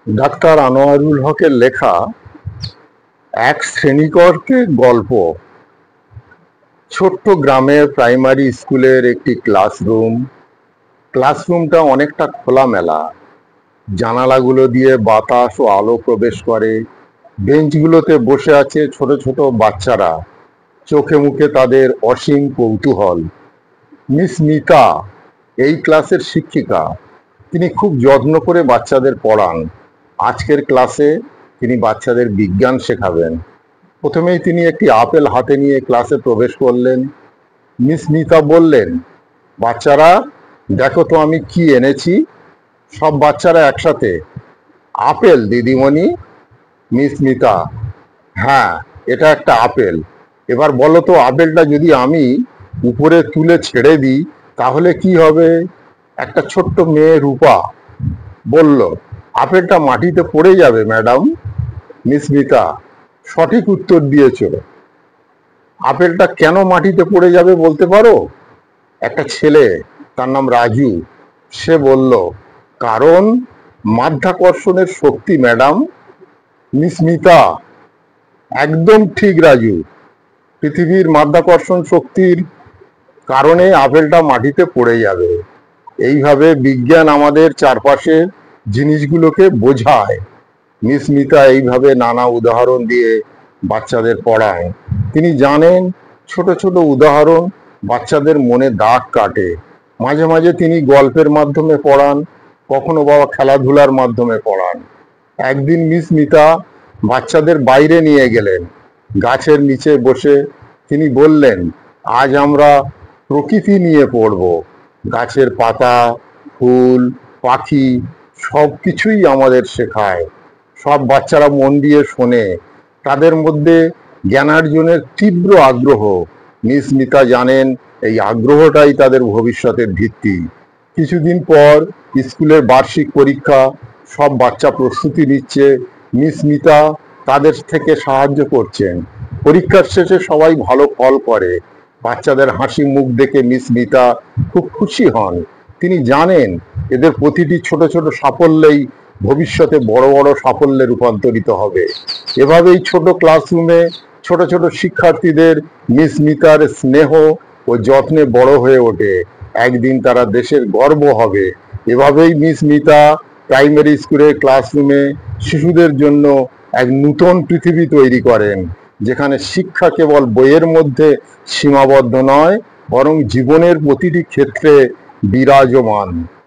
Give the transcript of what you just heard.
Doctor Anwarul হকের লেখা এক শ্রেণীকরকে গল্প। ছোট্ট গ্রামের প্রাইমারি স্কুলের একটি ক্লাসরুমটা অনেকটা খোলামেলা। জানালাগুলো দিয়ে বাতাস ও আলো প্রবেশ করে। বেঞ্চগুলোতে বসে আছে ছোট ছোট বাচ্চারা, চোখে মুখে তাদের অসীম কৌতূহল। মিস মিতা এই ক্লাসের শিক্ষিকা। তিনি খুব যত্ন করে বাচ্চাদের পড়ান। আজকের ক্লাসে তিনি বাচ্চাদের বিজ্ঞান শেখাবেন। প্রথমেই তিনি একটি আপেল হাতে নিয়ে ক্লাসে প্রবেশ করলেন। মিস মিতা বললেন, বাচ্চারা দেখো তো আমি কি এনেছি। সব বাচ্চারা একসাথে, আপেল দিদিমণি। মিস মিতা, হ্যাঁ, এটা একটা আপেল। এবার বলো তো, আপেলটা যদি আমি উপরে তুলে ছেড়ে দিই তাহলে কি হবে? একটা ছোট্ট মেয়ে রূপা বলল, আপেলটা মাটিতে পড়ে যাবে ম্যাডাম। মিস মিতা, সঠিক উত্তর দিয়েছ। আপেলটা কেন মাটিতে পড়ে যাবে বলতে পারো? একটা ছেলে, তার নাম রাজু, সে বলল, কারণ মাধ্যাকর্ষণের শক্তি ম্যাডাম। মিস মিতা, একদম ঠিক রাজু। পৃথিবীর মাধ্যাকর্ষণ শক্তির কারণে আপেলটা মাটিতে পড়ে যাবে। এইভাবে বিজ্ঞান আমাদের চারপাশের জিনিসগুলোকে বোঝায়। মিস মিতা এইভাবে নানা উদাহরণ দিয়ে বাচ্চাদের পড়ায়। তিনি জানেন ছোট ছোট উদাহরণ বাচ্চাদের মনে দাগ কাটে। মাঝে মাঝে তিনি গল্পের মাধ্যমে পড়ান, কখনো বা খেলাধুলার মাধ্যমে পড়ান। একদিন মিস মিতা বাচ্চাদের বাইরে নিয়ে গেলেন। গাছের নিচে বসে তিনি বললেন, আজ আমরা প্রকৃতি নিয়ে পড়ব। গাছের পাতা, ফুল, পাখি সব কিছুই আমাদের শেখায়। সব বাচ্চারা মন দিয়ে শোনে। তাদের মধ্যে জ্ঞানার্জনের তীব্র আগ্রহ। মিস মিতা জানেন এই আগ্রহটাই তাদের ভবিষ্যতের ভিত্তি। কিছুদিন পর স্কুলের বার্ষিক পরীক্ষা। সব বাচ্চা প্রস্তুতি নিচ্ছে। মিস মিতা তাদের থেকে সাহায্য করছেন। পরীক্ষার শেষে সবাই ভালো ফল করে। বাচ্চাদের হাসি মুখ দেখে মিস মিতা খুব খুশি হন। তিনি জানেন এদের প্রতিটি ছোট ছোট সাফল্যই ভবিষ্যতে বড় বড় সাফল্যে রূপান্তরিত হবে। এভাবেই ছোট ক্লাসরুমে ছোট ছোট শিক্ষার্থীদের মিস মিতার স্নেহ ও যত্নে বড় হয়ে ওঠে। একদিন তারা দেশের গর্ব হবে। এভাবেই মিস মিতা প্রাইমারি স্কুলের ক্লাসরুমে শিশুদের জন্য এক নূতন পৃথিবী তৈরি করেন, যেখানে শিক্ষা কেবল বইয়ের মধ্যে সীমাবদ্ধ নয়, বরং জীবনের প্রতিটি ক্ষেত্রে বিরাজমান।